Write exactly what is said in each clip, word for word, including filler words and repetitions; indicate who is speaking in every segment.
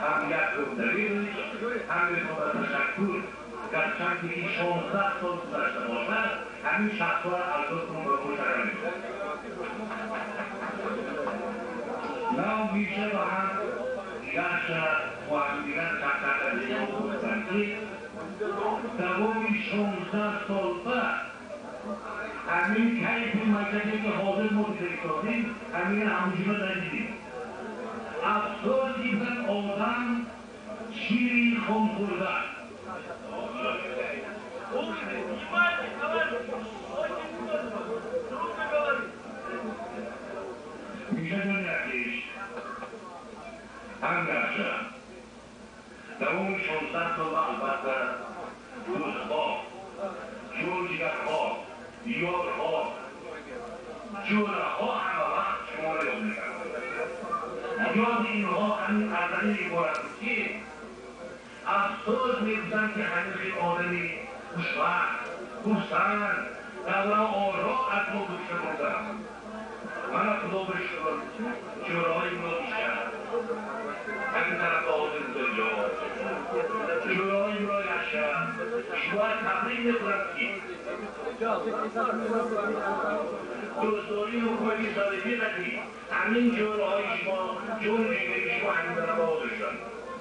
Speaker 1: هم یک دلیل هم به خود تشکر گرچند که این شانزده سال گذشته باشد همین شخص ها از دوستون به مشترک می‌کنم. نه میشه با هم گشت و هم دیگر تقدیه و بودند دوام شانزده سال بعد همین کیفی مکتبی که حاضر ما بسیاریم همین همونجور ندیدیم. افسوسی بر آدم شیری خون خورده میشه دنیاکیش هم گرشه دوام شانزده سال البته دوستها جورجگرها یارها جورها همه وقت شما را یاد میکنم. یاد اینها همین ازنی عبارت بود که افسوس میگوزن که همین خیلی آدمی خوشبخت خرسند دوره آرا از ما داشته بودم. من خدا به شکر جورهای ما بیشتر همین طرف آدم دنیا جورهای ما یشتر شما تبریک میکنم که دوستاری حکومتی سالگی نکنید همین جورهای شما جور جیگری شما همین طرف آدشتن.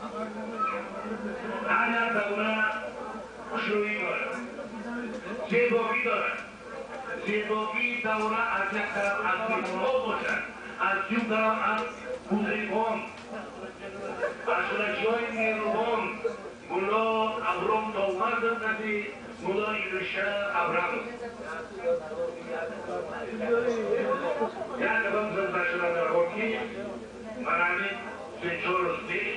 Speaker 1: هر یک دوره خوشرویی دارد زیبایی دارد. زیبایی دوره از یک طرف از بیمونها باشد از این طرف از بزرگان از شلشی های نیروان ملا ابرام داور دردی ملا ایرشه ابرام یک قدم زنده شدن در حاکی من همین سه چهار روز پیش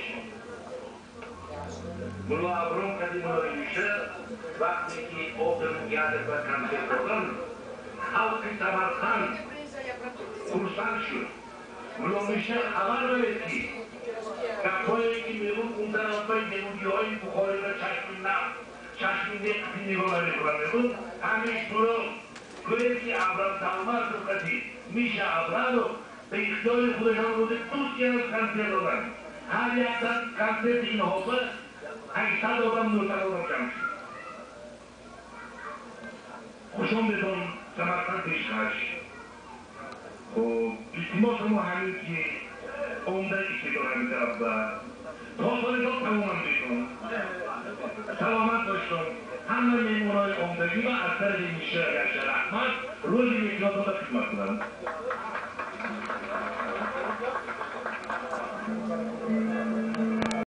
Speaker 1: ملا ابرام کدی ملا ایرشه وقتی که آدم گرد و کنسل کردن خلق سمرقند خرسند شد. ملا میشه خبر دارید که گپایی که میگون اون طرفای یهودی‌های بخاری را چشم نفت چشم نفتی نگاه نمی‌کنن میگون همیش درست گوید که ابرام تمام دقتی میشه ابرام رو به اختیار خودشان روز دوستی از کنسل دادن. هر یک دن کنسل این حافظ هشتصد آدم نوتر آدم جمع شد. خوشم بدون سمرقند پیشکش خب التماس ما همین که عمده ایشی دارم این طرف و تا سال داد تماما بیتون سلامت داشتم همه میمونای عمدگی و از طرف میشه گشت رحمت روزی میکنم داده خدمت کنم.